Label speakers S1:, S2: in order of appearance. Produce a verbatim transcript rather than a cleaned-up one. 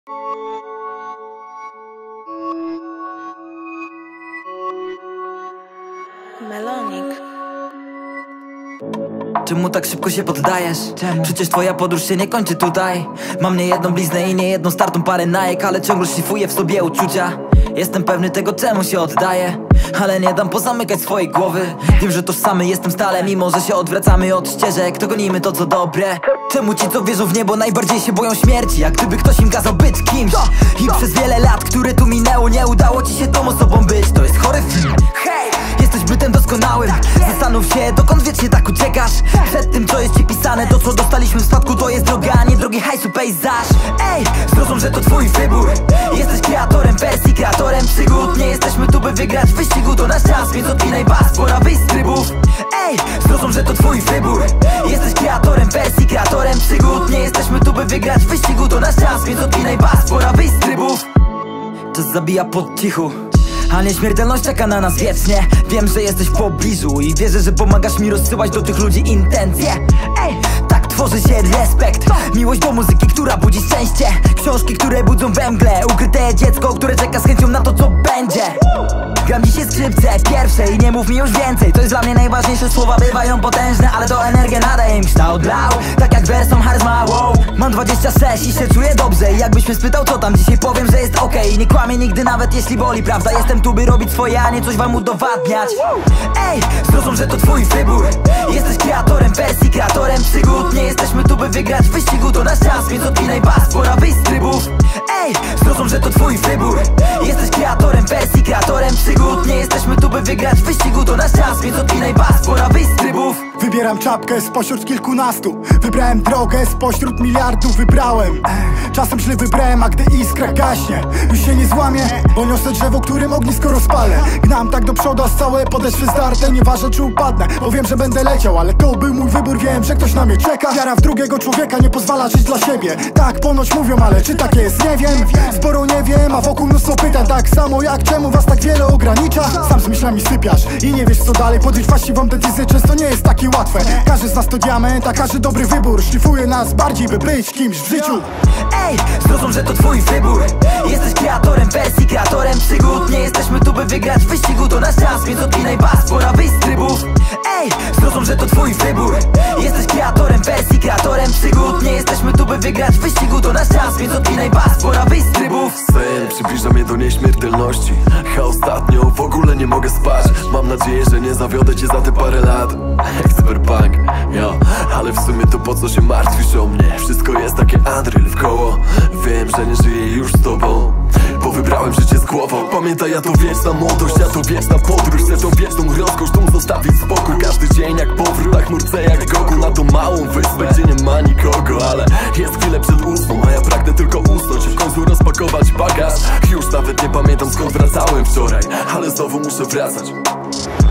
S1: Melonik.
S2: Czemu tak szybko się poddajesz? Czemu? Przecież twoja podróż się nie kończy tutaj. Mam nie jedną bliznę i nie jedną startą parę najek, ale ciągle szlifuję w sobie uczucia. Jestem pewny tego, czemu się oddaję, ale nie dam pozamykać swojej głowy. Wiem, że tożsamy jestem stale, mimo że się odwracamy od ścieżek, to gonimy to, co dobre. Czemu ci, co wierzą w niebo, najbardziej się boją śmierci, jak gdyby ktoś im kazał być kimś. I przez wiele lat, które tu minęło, nie udało ci się tą osobą być. To jest chory film. Hej! Jesteś bytem doskonałym. Zastanów się, dokąd wiecznie tak uciekasz. Przed tym, co jest ci pisane, to co dostaliśmy w spadku, to jest droga, a nie drogi hajsu pejzaż. Ej, zrozum, że to twój wybór. Jesteś kreatorem wersji, kreatorem przygód. Nie jesteśmy tu, by wygrać w wyścigu, to nasz czas, więc odpinaj bas, pora wyjść z trybów. Ej, zrozum, że to twój wybór. Jesteś kreatorem wersji, kreatorem przygód. Nie jesteśmy tu, by wygrać w wyścigu, to nasz czas, więc odpinaj bas, pora wyjść z trybów. Czas zabija pod cichu, a nieśmiertelność czeka na nas wiecznie. Wiem, że jesteś w pobliżu i wierzę, że pomagasz mi rozsyłać do tych ludzi intencje. Ej, tak tworzy się respekt, miłość do muzyki, która budzi szczęście. Książki, które budzą we mgle, ukryte dziecko, które czeka z chęcią na to, co będzie. Gram dzisiaj skrzypce pierwsze i nie mów mi już więcej. To jest dla mnie najważniejsze, słowa bywają potężne, ale to energię nadaje im kształt lał, tak jak wersom charyzma, wow. Mam dwadzieścia sześć i się czuję dobrze. I jakbyś mnie spytał, co tam, dzisiaj powiem, że jest okej okay. Nie kłamię nigdy, nawet jeśli boli prawda. Jestem tu, by robić swoje, a nie coś wam udowadniać. Ej, zrozum, że to twój wybór. Jesteś kreatorem wersji, kreatorem przygód. Nie jesteśmy tu, by wygrać w wyścigu, to nasz czas, więc odpinaj bas, pora wyjść z trybów. Ej, zrozum, że to twój wybór. Jesteś kreatorem wersji, kreatorem przygód. Nie jesteśmy tu, by wygrać w wyścigu, to nasz czas, więc odpinaj bas, pora wyjść z trybów.
S3: Wybieram czapkę spośród kilkunastu. Wybrałem drogę spośród miliardów. Wybrałem, czasem źle wybrałem, a gdy iskra gaśnie, już się nie złamie, bo niosę drzewo, którym ognisko rozpalę. Gnam tak do przodu, aż całe podeszwy zdarte. Nieważne, czy upadnę, bo wiem, że będę leciał, ale to był mój wybór, wiem, że ktoś na mnie czeka. Wiara w drugiego człowieka nie pozwala żyć dla siebie. Tak ponoć mówią, ale czy tak jest, nie wiem. Sporo nie wiem, a wokół mnóstwo pytań. Tak samo jak czemu was tak wiele ogranicza. Sam z myślami sypiasz i nie wiesz, co dalej. Podjąć właściwą decyzję często nie jest takie łatwe. Każdy z nas to diament, a każdy dobry wybór szlifuje nas bardziej, by być kimś w życiu.
S2: Ej, zrozum, że to twój wybór. Jesteś kreatorem wersji, kreatorem przygód. Nie jesteśmy tu, by wygrać w wyścigu, to nasz czas, więc odpinaj bas, pora wyjść z trybów. Ej, zrozum, że to twój wybór. Jesteś kreatorem wersji, kreatorem przygód. Nie jesteśmy tu, by wygrać w wyścigu, to nasz czas, więc odpinaj bas, pora wyjść z trybów.
S4: Sen przybliża mnie do nieśmiertelności, a ostatnio w ogóle nie mogę spać. Mam nadzieję, że nie zawiodę cię za te parę lat. Jak cyberpunk, yo. Ale w sumie to po co się martwisz o mnie? Wszystko jest takie Unreal wkoło. Wiem, że nie żyję już z tobą, bo wybrałem życie z głową. Pamiętaj, ja to wieczna młodość, ja to wieczna podróż. Chcę tą wieczną rozkosz, tu zostawić spokój. Każdy dzień jak powrót, tak chmurce jak Goku. Na tą małą wyspę, gdzie nie ma nikogo, ale jest chwilę przed ósmą, a ja pragnę tylko usnąć, w końcu rozpakować bagaż. Już nawet nie pamiętam, skąd wracałem wczoraj, ale znowu muszę wracać.